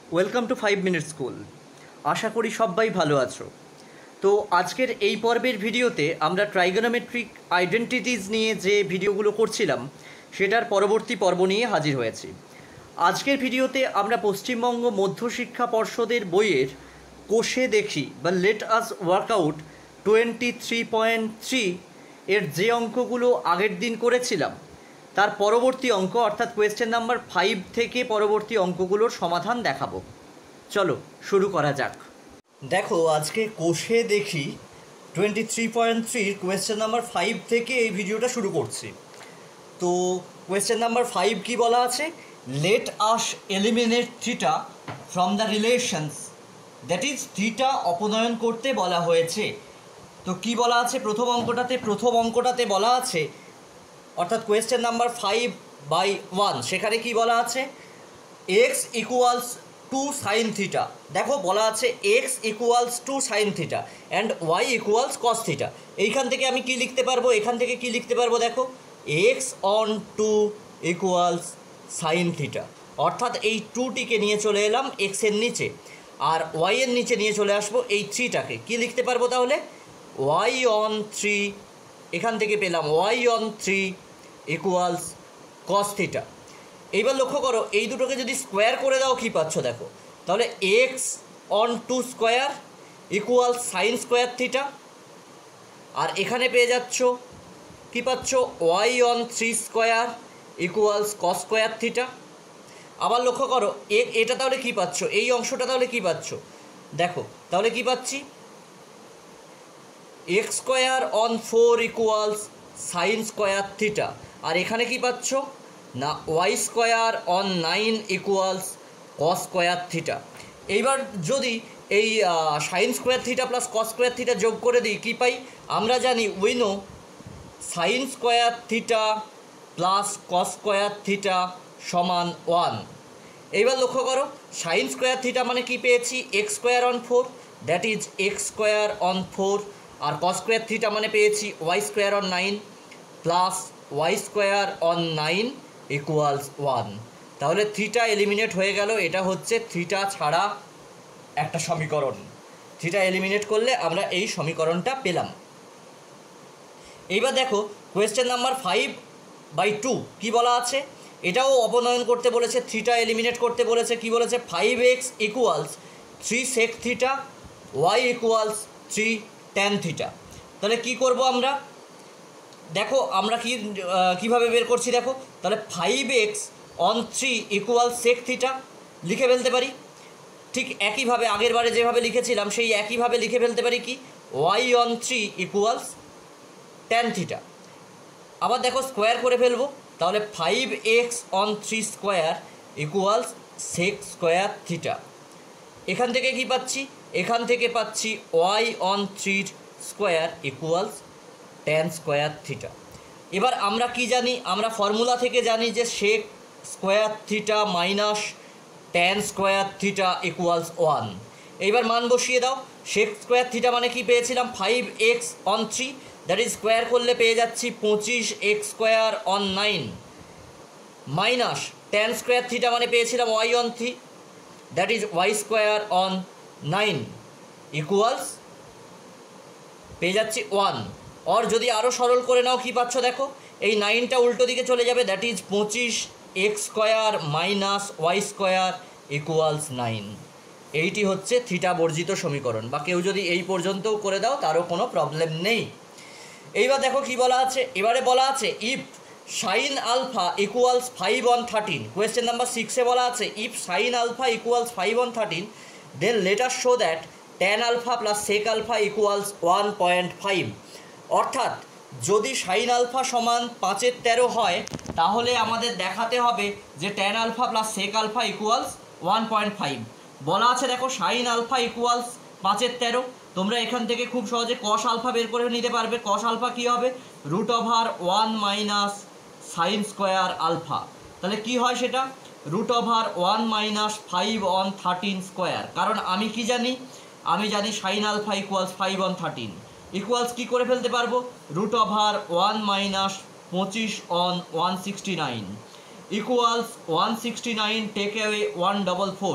Welcome to 5 minute school. আশা করি সবাই ভালো আছো। তো আজকের এই পর্বের ভিডিওতে আমরা ট্রাইগোনোমেট্রিক আইডেন্টিটিস নিয়ে যে ভিডিওগুলো করছিলাম সেটার পরবর্তী পর্ব নিয়ে হাজির হয়েছি। আজকের ভিডিওতে আমরা পশ্চিমবঙ্গ মধ্যশিক্ষা পর্ষদের বইয়ের কোষে দেখি বা লেট আস ওয়ার্কআউট 23.3 এর যে অঙ্কগুলো আগের দিন করেছিলাম তার পরবর্তী অঙ্ক অর্থাৎ কোয়েশ্চেন নাম্বার 5 থেকে পরবর্তী অঙ্কগুলোর সমাধান দেখাবো। চলো শুরু করা যাক। দেখো আজকে কোষে দেখি 23.3 কোয়েশ্চেন নাম্বার 5 থেকে এই ভিডিওটা শুরু করছি। তো কোয়েশ্চেন নাম্বার 5 কি বলা আছে? Let us eliminate theta from the relations, that is theta অপনয়ন করতে বলা হয়েছে। তো কি বলা আছে প্রথম অঙ্কটাতে বলা আছে, অর্থাৎ কোয়েশ্চেন নাম্বার 5/1 সেখানে কি বলা আছে? X equals to sine theta. দেখো বলা আছে x equals to sine theta and y equals cos theta. এইখান থেকে আমি কি লিখতে পারবো? দেখো x on two equals sine theta, অর্থাৎ এই টুটিকে নিয়ে চলে এলাম এক্সের নিচে, আর ওয়াইয়ের নিচে নিয়ে চলে আসবো এই থ্রিটাকে। কি লিখতে পারবো তাহলে? ওয়াই অন থ্রি, এখান থেকে পেলাম y on three equals cos theta. এইবার লক্ষ্য করো এই দুটোকে যদি স্কোয়ার করে দাও কী পাচ্ছ দেখো, তাহলে x on two square equals sine square theta, আর এখানে পেয়ে যাচ্ছ কী পাচ্ছ? Y on three square equals cos square theta. আবার লক্ষ্য করো এটা তাহলে কী পাচ্ছ? এই অংশটা তাহলে কী পাচ্ছ দেখো, তাহলে কী পাচ্ছি? X square on 4 equals sine square theta, আর এখানে কি পাচ্ছ না y square on 9 equals cos square theta. এইবার যদি এই sine square theta plus cos square theta যোগ করে দিই কী পাই? আমরা জানি we know sine square theta plus cos square theta সমান 1। এইবার লক্ষ্য করো সাইন স্কোয়ার থিটা মানে কি পেয়েছি? X square on 4, that is x square on 4, আর কস স্কোয়ার থিটা মানে পেয়েছি y square on 9 plus y square on 9 equals 1। তাহলে থিটা এলিমিনেট হয়ে গেল। এটা হচ্ছে থিটা ছাড়া একটা সমীকরণ। থিটা এলিমিনেট করলে আমরা এই সমীকরণটা পেলাম। এইবার দেখো কোয়েশ্চেন নাম্বার 5/2 কি বলা আছে? এটাও অপনয়ন করতে বলেছে, থিটা এলিমিনেট করতে বলেছে। কি বলেছে? 5x equals 3 sec theta, y equals 3 tan theta. তাহলে কি করব আমরা? দেখো আমরা কীভাবে বের করছি দেখো, তাহলে 5x on 3 equal sec theta লিখে ফেলতে পারি। ঠিক একইভাবে আগের বারে যেভাবে লিখেছিলাম সেই একইভাবে লিখে ফেলতে পারি কি y on 3 equals tan theta. আবার দেখো স্কোয়ার করে ফেলবো, তাহলে 5x on 3 square equals sec square theta. এখান থেকে কি পাচ্ছি? এখান থেকে পাচ্ছি y on 3 square equals tan square theta. এবার আমরা কি জানি? আমরা ফর্মুলা থেকে জানি যে sec square theta minus tan square theta equals 1। এইবার মান বসিয়ে দাও। সেক স্কোয়ার থিটা মানে কি পেয়েছিলাম? 5x on 3, that is square করলে পেয়ে যাচ্ছি 25x square on 9 minus tan square theta মানে পেয়েছিলাম y on 3, that is y square on 9 equals পেয়ে যাচ্ছি 1। আর যদি আরও সরল করে নাও কি পাচ্ছ দেখো, এই 9টা উল্টো দিকে চলে যাবে, that is 25x square minus y square equals 9। এইটি হচ্ছে থিটা বর্জিত সমীকরণ। বা কেউ যদি এই পর্যন্তও করে দাও তারও কোনো প্রবলেম নেই। এইবার দেখো কি বলা আছে, এবারে বলা আছে if sine alpha equals 5 on 13। Question number 6-এ বলা আছে if sine alpha equals 5 on 13 then let us show that tan alpha plus sec alpha equals 1.5। অর্থাৎ যদি সাইন আলফা সমান 5/13 হয় তাহলে আমাদের দেখাতে হবে যে tan alpha plus sec alpha equals 1.5। বলা আছে দেখো সাইন আলফা ইকুয়ালস 5/13। তোমরা এখান থেকে খুব সহজে কস আলফা বের করে নিতে পারবে। কস আলফা কী হবে? √1 মাইনাস সাইন স্কোয়ার আলফা। তাহলে কি হয় সেটা? √1 মাইনাস 5 অন 13 স্কোয়ার। কারণ আমি কি জানি? আমি জানি sine alpha equals 5 on 13 equals কী করে ফেলতে পারবো? √1 minus 25 on 169 equals 169 take away 144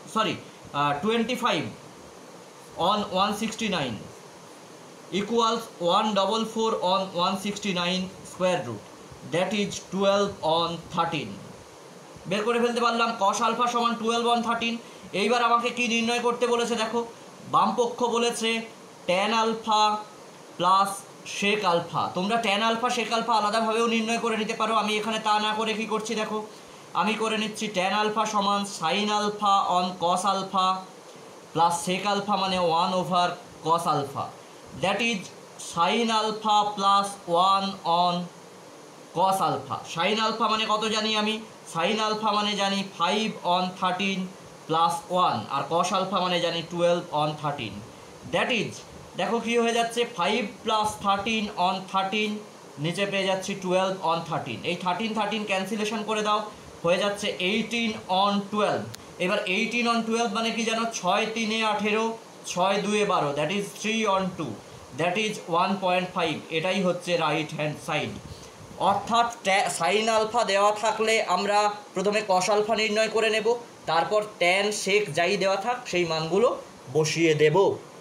sorry 25 on 169 equals 144 on 169 square root, that is 12 on 13। বের করে ফেলতে পারলাম cos আলফা সমান 12 on 13। এইবার আমাকে কি নির্ণয় করতে বলেছে দেখো, বাম পক্ষ বলেছে tan alpha plus sec alpha. তোমরা tan আলফা sec আলফা আলাদাভাবেও নির্ণয় করে নিতে পারো, আমি এখানে তা না করে কি করছি দেখো, আমি করে নিচ্ছি tan আলফা সমান sin alpha on cos alpha plus sec alpha মানে 1/cos alpha, that is sin alpha plus 1 on cos alpha. sin alpha মানে কত জানি আমি, sin আলফা মানে জানি 5 on 13 প্লাস 1, আর cos আলফা মানে জানি 12 on 13, দ্যাট ইজ দেখো কি হয়ে যাচ্ছে 5 প্লাস 13 on 13, নিচে পেয়ে যাচ্ছি 12 on 13। এই 13 13 ক্যান্সেলেশন করে দাও, হয়ে যাচ্ছে 18 on 12। এবার 18 on 12 মানে কি জানো, 6 3 18, 6 2 12, that is 3 on 2, that is 1.5। এটাই হচ্ছে রাইট হ্যান্ড সাইড। অর্থাৎ সাইন আলফা দেওয়া থাকলে আমরা প্রথমে কস আলফা নির্ণয় করে নেব, তারপর ট্যান সেক যাই দেওয়া থাক সেই মানগুলো বসিয়ে দেব।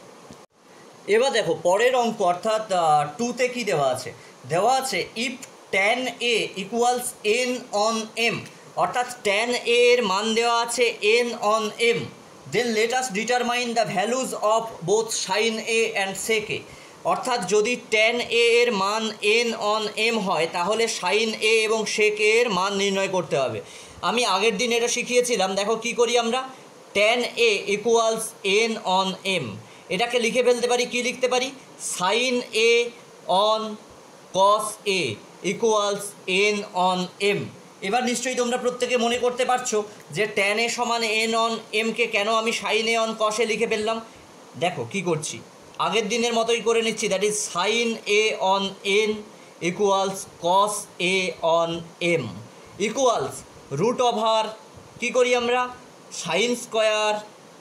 এবার দেখো পরের অঙ্ক, অর্থাৎ 2তে কি দেওয়া আছে, দেওয়া আছে if tan a equals n on m, অর্থাৎ ট্যান এ এর মান দেওয়া আছে n on m, then let us determine the values of both sine a and sec a. অর্থাৎ যদি ট্যান এ এর মান এন অন এম হয় তাহলে সাইন এ এবং সেক এ এর মান নির্ণয় করতে হবে। আমি আগের দিন এটা শিখিয়েছিলাম, দেখো কি করি আমরা, tan a equals n on m, এটাকে লিখে ফেলতে পারি, কি লিখতে পারি, sine a on cos a equals n on m. এবার নিশ্চয়ই তোমরা প্রত্যেকে মনে করতে পারছো যে ট্যান এ সমান এন অন এমকে কেন আমি সাইন এ অন কস এ লিখে ফেললাম। দেখো কি করছি, আগের দিনের মতোই করে নিচ্ছি, that is sine a on n equals cos a on m equals root over, কী করি আমরা, sine square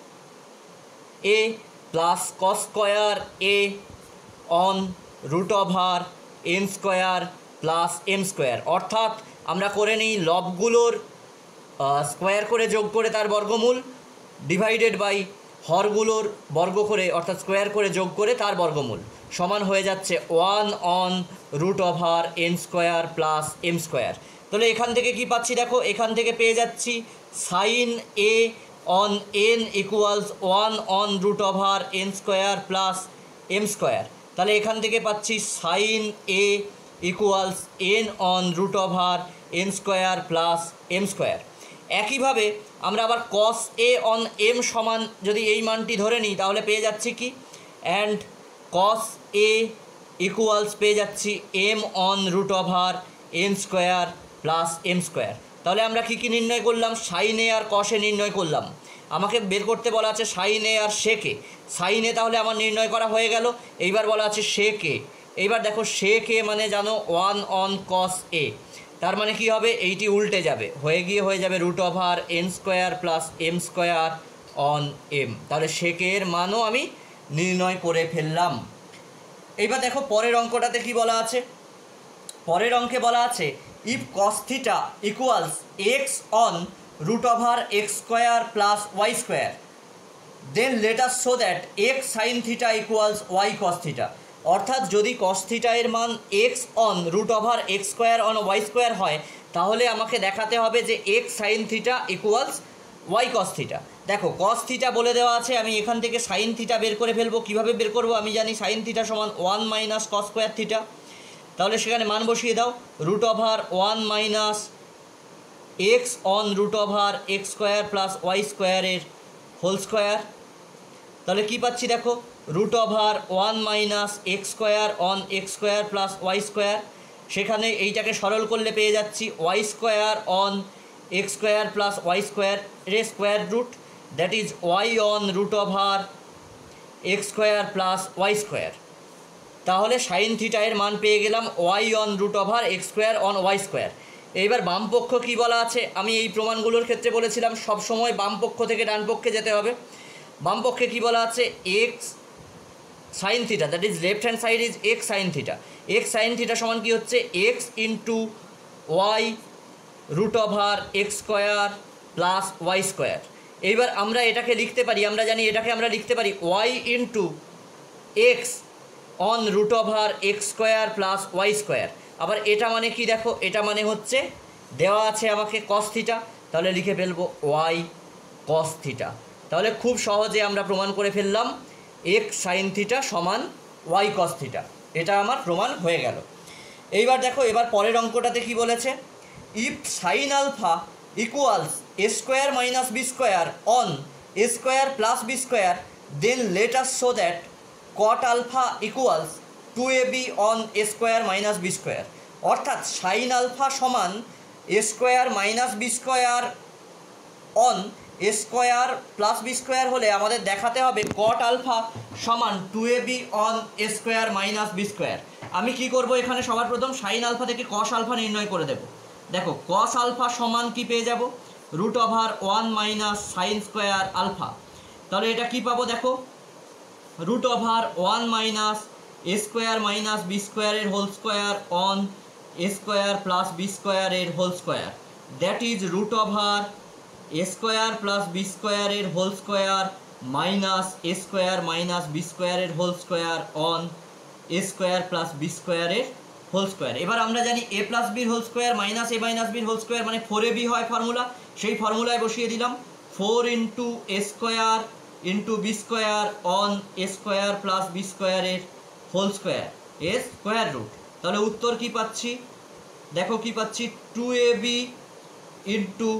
a plus cos square a on root over n square plus m square. অর্থাৎ আমরা করে নিই লবগুলোর স্কোয়ার করে যোগ করে তার বর্গমূল ডিভাইডেড বাই হরগুলোর বর্গ করে অর্থাৎ স্কোয়ার করে যোগ করে তার বর্গমূল, সমান হয়ে যাচ্ছে 1 on root over n square plus m square. তাহলে এখান থেকে কি পাচ্ছি দেখো, এখান থেকে পেয়ে যাচ্ছি sine a on n equals 1 on root over n square plus m square. তাহলে এখান থেকে পাচ্ছি sine a equals n on root over n square plus m square. একইভাবে আমরা আবার কস এ অন এম সমান যদি এই মানটি ধরে নিই তাহলে পেয়ে যাচ্ছি কি, অ্যান্ড কস এ ইকুয়ালস পেয়ে যাচ্ছি m on root over n square plus m square. তাহলে আমরা কী কী নির্ণয় করলাম, সাইন এ আর কস এ নির্ণয় করলাম। আমাকে বের করতে বলা আছে সাইন এ আর সেক এ। সাইন এ তাহলে আমার নির্ণয় করা হয়ে গেল, এইবার বলা আছে সেক এ। এইবার দেখো সেক এ মানে জানো 1 অন কস এ, তার মানে কি হবে, এইটি উল্টে যাবে, হয়ে যাবে root over n square plus m square on m. তাহলে সেকের মানও আমি নির্ণয় করে ফেললাম। এইবার দেখো পরের অঙ্কটাতে কি বলা আছে, পরের অঙ্কে বলা আছে if cos theta equals x on root over x square plus y square, then let us show that x sine theta equals y cos theta. অর্থাৎ যদি কস থিটা এর মান x on root over x square on y square হয় তাহলে আমাকে দেখাতে হবে যে x sine theta equals y cos theta. দেখো কস থিটা বলে দেওয়া আছে, আমি এখান থেকে সাইন থিটা বের করে ফেলবো। কীভাবে বের করবো, আমি জানি সাইন থিটা সমান 1 মাইনাস কস স্কোয়ার থিটা। তাহলে সেখানে মান বসিয়ে দাও, root over 1 minus x on root over x square plus y স্কোয়ারের হোল স্কোয়ার। তাহলে কী পাচ্ছি দেখো, root over 1 minus x square on x square plus y square. সেখানে এইটাকে সরল করলে পেয়ে যাচ্ছি y square on x square plus y স্কোয়ারের square root, that is y on root over x square plus y square. তাহলে sine theta এর মান পেয়ে গেলাম Y on root over x square on y square. এইবার বামপক্ষ কী বলা আছে, আমি এই প্রমাণগুলোর ক্ষেত্রে বলেছিলাম সবসময় বাম পক্ষ থেকে ডান পক্ষে যেতে হবে। বামপক্ষে কী বলা আছে, x sine theta, that is left hand side is x sine theta. X sine theta সমান কী হচ্ছে, x into y root over x square plus y square. এইবার আমরা এটাকে লিখতে পারি, আমরা জানি এটাকে আমরা লিখতে পারি y into x on root over x square plus y square. আবার এটা মানে কি দেখো, এটা মানে হচ্ছে দেওয়া আছে আমাকে কস থিটা, তাহলে লিখে ফেলবো ওয়াই কস থিটা। তাহলে খুব সহজে আমরা প্রমাণ করে ফেললাম এক্স সাইন থিটা সমান ওয়াই কস থিটা, এটা আমার প্রমাণ হয়ে গেল। এইবার দেখো, এবার পরের অঙ্কটাতে কি বলেছে, if sine alpha equals a square minus b square on a square plus b square then let us show that cot alpha equals 2ab on a square minus b square. অর্থাৎ সাইন আলফা সমান a square minus b square on a square plus b square হলে আমাদের দেখাতে হবে cot alpha সমান 2ab on a square minus b square. আমি কি করব, এখানে সবার প্রথম সাইন আলফা থেকে কস আলফা নির্ণয় করে দেব। দেখো কস আলফা সমান কি পেয়ে যাব, root over 1 minus sine square alpha. তাহলে এটা কি পাবো, দেখো root over 1 minus a square minus b স্কোয়ারের whole square on a square plus b স্কোয়ারের whole square, that is root over a square plus b স্কোয়ারের whole square minus a square minus b স্কোয়ারের whole square on a square plus b স্কোয়ারের whole square. এবার আমরা জানি a plus বির whole square minus a minus বির whole square মানে 4ab হয় ফর্মুলা, সেই ফর্মুলায় বসিয়ে দিলাম 4 into a square into b square on a square plus b স্কোয়ারের whole square a square root. তাহলে উত্তর কি পাচ্ছি, দেখো কি পাচ্ছি 2ab into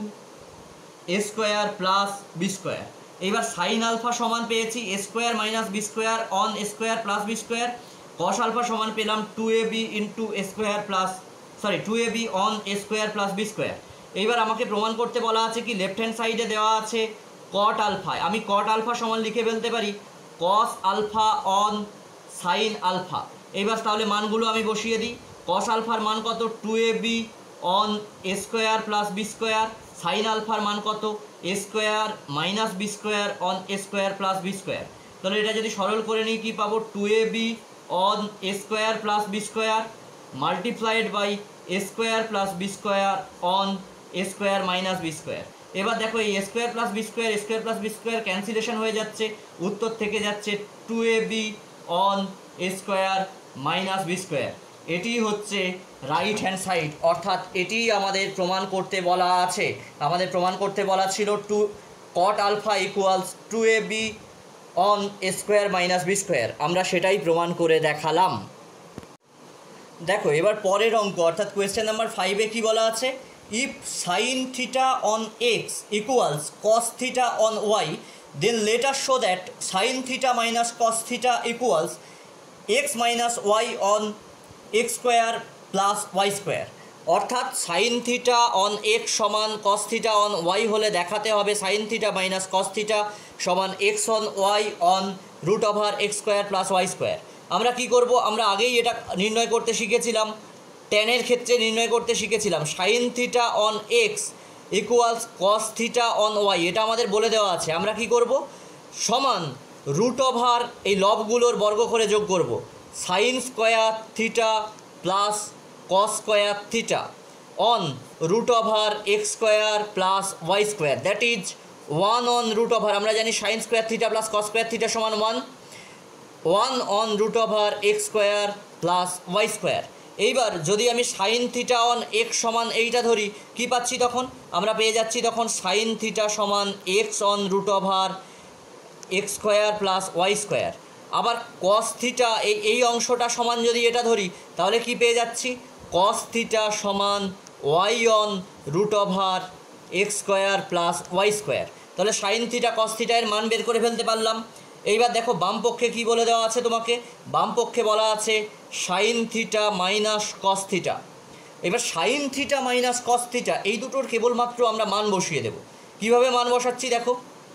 a square plus b square. এইবার সাইন আলফা সমান পেয়েছি a square minus b square on a square plus b square, cos alpha সমান পেলাম 2ab into a square plus 2ab on a square plus b square. এইবার আমাকে প্রমাণ করতে বলা আছে কি, লেফট হ্যান্ড সাইডে দেওয়া আছে কট আলফা, আমি কট আলফা সমান লিখে ফেলতে পারি cos alpha on sine alpha. এইবার তাহলে মানগুলো আমি বসিয়ে দিই, কস আলফার মান কত 2ab on a square plus b square, sine আলফার মান কত a square minus b square on a square plus b square. তাহলে এটা যদি সরল করে নিই কি পাবো, 2ab on a square plus b square multiplied by a square plus b square on a square minus b square. এবার দেখো এই a square plus b square cancellation হয়ে যাচ্ছে, উত্তর থেকে যাচ্ছে 2ab on a square minus b square. এটি হচ্ছে রাইট হ্যান্ড সাইড, অর্থাৎ এটি আমাদের প্রমাণ করতে বলা আছে। আমাদের প্রমাণ করতে বলা ছিল cot alpha equals 2ab on a square minus b square, আমরা সেটাই প্রমাণ করে দেখালাম। দেখো এবার পরের অঙ্ক অর্থাৎ কোয়েশ্চেন নাম্বার 5-এ কী বলা আছে, if sine theta on x equals cos theta on y then let us show that sine theta minus cos theta equals x minus y on x square plus y square. অর্থাৎ sine theta on x সমান cos theta on y হলে দেখাতে হবে sine theta minus cos theta সমান x on y on root over x square plus y square. আমরা কি করব, আমরা আগেই এটা নির্ণয় করতে শিখেছিলাম, ট্যানের ক্ষেত্রে নির্ণয় করতে শিখেছিলাম sine theta on x equals cos theta on y, এটা আমাদের বলে দেওয়া আছে। আমরা কি করব, সমান রুট ওভার এই লবগুলোর বর্গ করে যোগ করব sine square theta plus cos square theta on root over x square plus y square, that is 1 on root over, আমরা জানি sine square theta plus cos square theta সমান 1 on root over x square plus y square. এইবার যদি আমি sign theta on x সমান এইটা ধরি, কি পাচ্ছি তখন, আমরা পেয়ে যাচ্ছি তখন সাইন থিটা সমান x on root over x square plus y square. আবার কস থিটা এই অংশটা সমান যদি এটা ধরি, তাহলে কি পেয়ে যাচ্ছি, কস থিটা সমান y on root over x square plus y square. তাহলে সাইন থিটা কস থিটা এর মান বের করে ফেলতে পারলাম। এইবার দেখো বাম পক্ষে কী বলে দেওয়া আছে তোমাকে, বাম পক্ষে বলা আছে sine theta minus cos theta. এবার sine theta minus cos theta এই দুটোর কেবলমাত্র আমরা মান বসিয়ে দেব। কীভাবে মান বসাচ্ছি দেখো,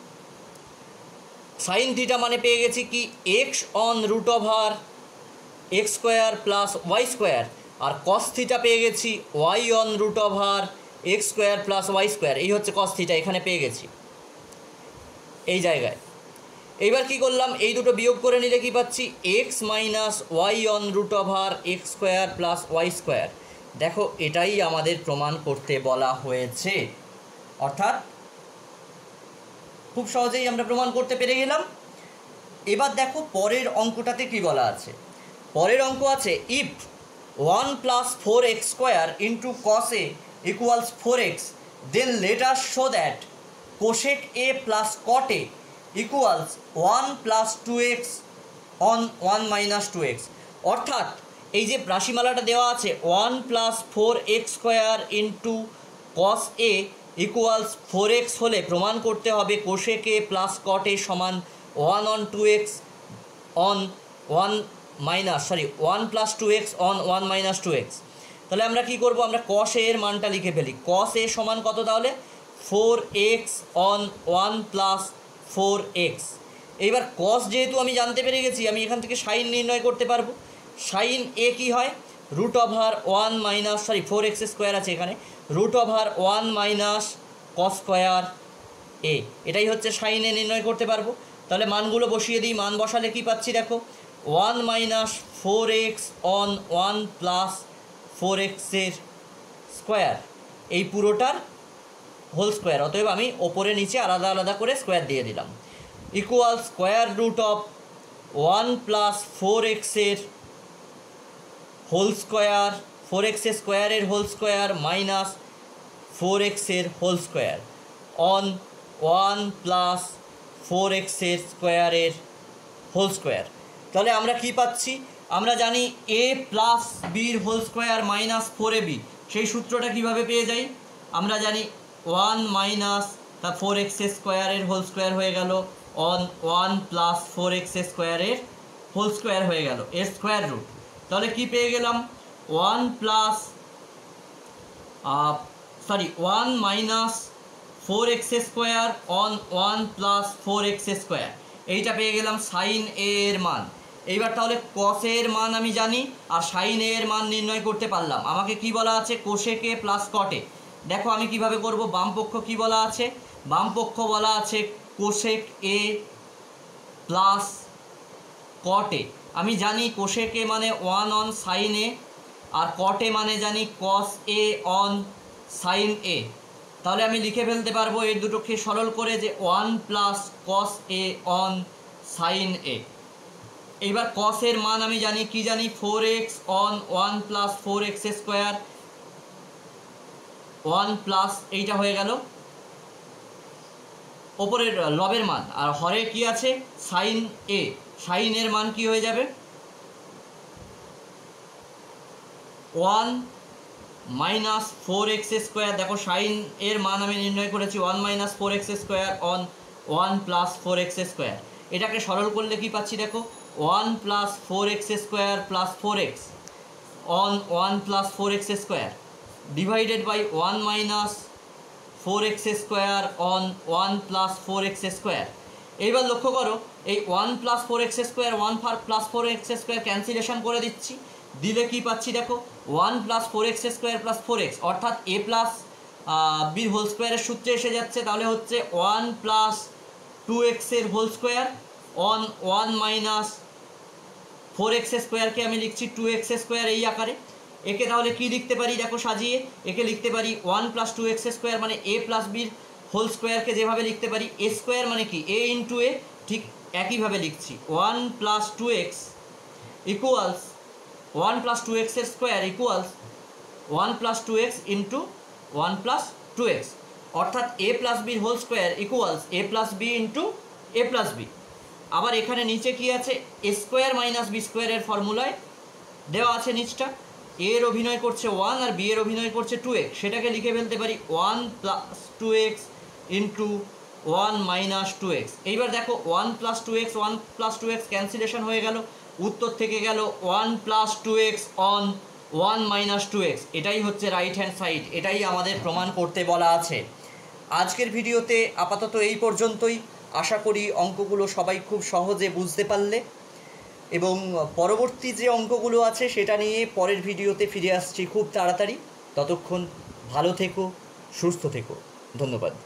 সাইন থিটা মানে পেয়ে গেছি কি x on root over x square plus y square, আর কস থিটা পেয়ে গেছি y on root over x square plus y square, এই হচ্ছে কস থিটা, এখানে পেয়ে গেছি এই জায়গায়। এইবার কি করলাম, এই দুটো বিয়োগ করে নিলে কি পাচ্ছি, x minus y on root over x square plus y square. দেখো এটাই আমাদের প্রমাণ করতে বলা হয়েছে, অর্থাৎ খুব সহজেই আমরা প্রমাণ করতে পেরে গেলাম। এবার দেখো পরের অঙ্কটাতে কি বলা আছে। পরের অঙ্ক আছে ইফ 1 + 4x square into cos a equals 4x, then let us show that cosec a plus cot a equals 1 + 2x on 1 - 2x। অর্থাৎ এই যে রাশিমালাটা দেওয়া আছে 1 + 4x square into cos a equals 4x হলে প্রমাণ করতে হবে cosec a plus cot a সমান 1 on 2x on 1 + 2x on 1 - 2x। তাহলে আমরা কি করব, আমরা cos a এর মানটা লিখে ফেলি। cos a সমান কত তাহলে 4x অন 1 + 4x। এইবার cos যেহেতু আমি জানতে পেরে গেছি, আমি এখান থেকে সাইন নির্ণয় করতে পারবো। সাইন a কি হয় √1 - 4x স্কোয়ার আছে এখানে, √1 - cos স্কোয়ার a, এটাই হচ্ছে সাইন a নির্ণয় করতে পারবো। তাহলে মানগুলো বসিয়ে দিই। মান বসালে কি পাচ্ছি দেখো 1 - 4x অন 1 + 4x এর স্কোয়ার, এই পুরোটার হোল স্কোয়ার। অতএব আমি ওপরে নিচে আলাদা আলাদা করে স্কোয়ার দিয়ে দিলাম। Equal square root of 1 + 4x এর হোল স্কোয়ার, 4x স্কোয়ারের হোল স্কোয়ার মাইনাস 4x এর হোল স্কোয়ার অন 1 + 4x এর স্কোয়ারের হোল স্কোয়ার। তাহলে আমরা কি পাচ্ছি, আমরা জানি a + bর হোল স্কোয়ার মাইনাস 4ab, সেই সূত্রটা কিভাবে পেয়ে যাই, আমরা জানি 1 - 4x স্কোয়ারের হোল স্কোয়ার হয়ে গেল অন 1 + 4x স্কোয়ারের হোল স্কোয়ার হয়ে গেল এর স্কোয়ার রুট। তাহলে কি পেয়ে গেলাম 1 - 4x square on 1 + 4x square, এইটা পেয়ে গেলাম সাইন a এর মান। এইবার তাহলে cos a এর মান আমি জানি আর সাইন a এর মান নির্ণয় করতে পারলাম। আমাকে কি বলা আছে cosec a plus cot a। দেখো আমি কিভাবে করব, বাম পক্ষ কি বলা আছে, বাম পক্ষ বলা আছে cosec a plus cot a। আমি জানি cosec a মানে 1 অন সাইন a আর cot a মানে জানি cos a on sine a। তাহলে আমি লিখে ফেলতে পারবো এই দুটোকে সরল করে যে 1 + cos a on sine a। এইবার cos এর মান আমি জানি কি জানি 4x on 1 + 4x square 1 plus এইটা হয়ে গেল ওপরের লবের মান, আর হরে কি আছে সাইন a, সাইন এর মান কি হয়ে যাবে 1 - 4x স্কোয়ার। দেখো সাইন এর মান আমি নির্ণয় করেছি 1 - 4x square on 1 + 4x square. এটাকে সরল করলে কি পাচ্ছি দেখো 1 + 4x square plus 4x on 1 + 4x square divided by 1 - 4x square on 1 + 4x square. এইবার লক্ষ্য করো এই 1 + 4x square 1 + 4x square cancellation করে দিচ্ছি, দিলে কি পাচ্ছি দেখো 1 + 4x স্কোয়ার প্লাস 4x, অর্থাৎ a + b হোল স্কোয়ারের সূত্রে এসে যাচ্ছে। তাহলে হচ্ছে 1 + 2x এর হোল স্কোয়ার অন 1 - 4x স্কোয়ারকে আমি লিখছি 2x স্কোয়ার এই আকারে। একে তাহলে কি লিখতে পারি দেখো সাজিয়ে, একে লিখতে পারি 1 + 2x স্কোয়ার মানে a + b হোল স্কোয়ারকে যেভাবে লিখতে পারি a স্কোয়ার মানে কি a × a, ঠিক একইভাবে লিখছি 1 + 2x ইকুয়ালস 1 + 2x এর square equals 1 + 2x into 1 + 2x, অর্থাৎ a + b whole square equals a + b into a + b। আবার এখানে নিচে কি আছে a স্কোয়ার মাইনাস b স্কোয়ারের ফর্মুলায় দেওয়া আছে নিচটা, a এর অভিনয় করছে 1 আর b এর অভিনয় করছে 2x, সেটাকে লিখে ফেলতে পারি 1 + 2x ইন্টু 1 - 2x। এইবার দেখো 1 + 2x 1 + 2x ক্যান্সেলেশন হয়ে গেল, উত্তর থেকে গেল 1 + 2x অন 1 - 2x। এটাই হচ্ছে রাইট হ্যান্ড সাইড, এটাই আমাদের প্রমাণ করতে বলা আছে। আজকের ভিডিওতে আপাতত এই পর্যন্তই। আশা করি অঙ্কগুলো সবাই খুব সহজে বুঝতে পারলে, এবং পরবর্তী যে অঙ্কগুলো আছে সেটা নিয়ে পরের ভিডিওতে ফিরে আসছি খুব তাড়াতাড়ি। ততক্ষণ ভালো থেকো, সুস্থ থেকো, ধন্যবাদ।